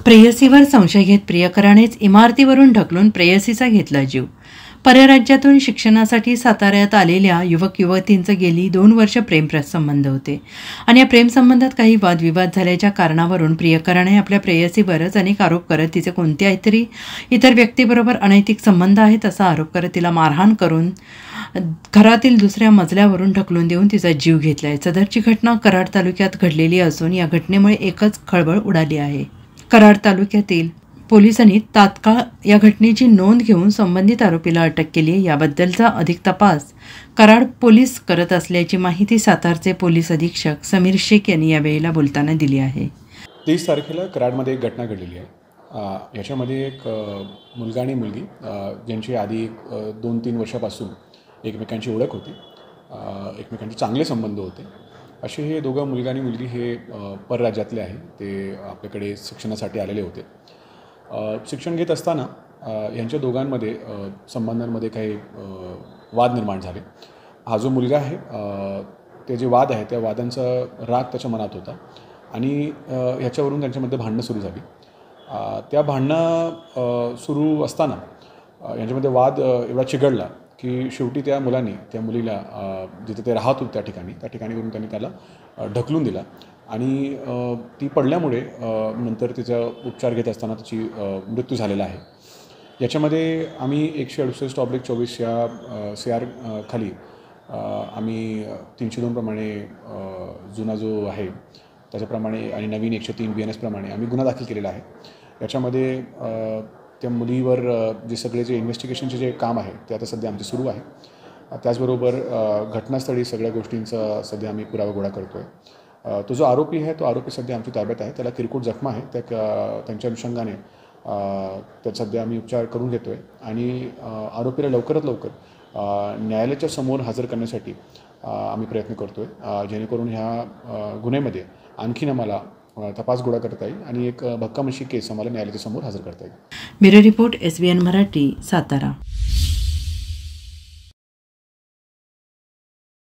प्रेयसीवर संशय घेत प्रियकरानेच इमारतीवरून ढकलून प्रेयसीचा घेतला जीव। परराज्यातून शिक्षणासाठी साताऱ्यात आलेल्या युवक युवतींचे गेली 2 वर्ष प्रेमसंबंध होते आणि या प्रेमसंबंधात काही वादविवाद झाल्याच्या कारणावरून प्रियकराने आपल्या प्रेयसीवरच अनेक आरोप करत तिचे कोणत्यातरी इतर व्यक्तीबरोबर अनैतिक संबंध आहेत असा आरोप करत तिला मारहाण करून घरातील दुसऱ्या मजल्यावरून ढकलून देऊन तिचा जीव घेतलाय। सदरची घटना कराड तालुक्यात घडलेली असून या घटनेमुळे एकच खळबळ उडाली आहे। कराड तालुक्यातील पोलिसांनी तात्काळ या घटनेची नोंद घेऊन संबंधित आरोपीला अटक केली आहे। याबद्दलचा अधिक तपास कराड पोलीस करत असल्याची माहिती सातारचे पोलीस अधीक्षक समीर शेख यांनी यावेळेला बोलताना दिली आहे। 30 तारखेला कराडमध्ये एक घटना घडलेली आहे। याच्यामध्ये एक मुलगा आणि मुलगी ज्यांची आधी 2-3 वर्षापासून एकमेकांची ओळख होती, एकमेकांचे चांगले संबंध होते। असे हे दोघं मुलगा आणि मुलगी हे परराज्यातले आहे। ते आपल्याकडे शिक्षणासाठी आलेले होते। शिक्षण घेत असताना यांच्या दोघांमध्ये संबंधांमध्ये काही वाद निर्माण झाले। हा जो मुलगा आहे ते जे वाद आहे त्या वादांचा राग त्याच्या मनात होता आणि ह्याच्यावरून त्यांच्यामध्ये भांडणं सुरू झाली। त्या भांडणं सुरू असताना यांच्यामध्ये वाद एवढा चिघळला की शेवटी त्या मुलाने त्या मुलीला जिथे ते राहत होते त्या ठिकाणीवरून त्यांनी त्याला ढकलून दिला आणि ती पडल्यामुळे नंतर तिचा उपचार घेत असताना तिची मृत्यू झालेला आहे। याच्यामध्ये आम्ही 168/24 या CR खाली आम्ही 302 प्रमाणे जुना जो आहे त्याच्याप्रमाणे आणि नवीन 103 BNS प्रमाणे आम्ही गुन्हा दाखल केलेला आहे। याच्यामध्ये त्या मुलीवर जे सगळे जे इन्व्हेस्टिगेशनचे जे काम आहे ते आता सध्या आमचे सुरू आहे। त्याचबरोबर घटनास्थळी सगळ्या गोष्टींचा सध्या आम्ही पुरावा गोळा करतो आहे। तो जो आरोपी आहे तो आरोपी सध्या आमच्या ताब्यात आहे। त्याला किरकोळ जखमा आहे, त्यांच्या अनुषंगाने त्यात सध्या आम्ही उपचार करून घेतो आहे आणि आरोपीला लवकरात लवकर न्यायालयाच्या समोर हजर करण्यासाठी आम्ही प्रयत्न करतो आहे, जेणेकरून ह्या गुन्ह्यामध्ये आणखीन आम्हाला तपास गोळा करता येईल आणि एक भक्कम अशी केस आम्हाला न्यायालयाच्या समोर हजर करता येईल। Bureau report SBN Marathi, Satara.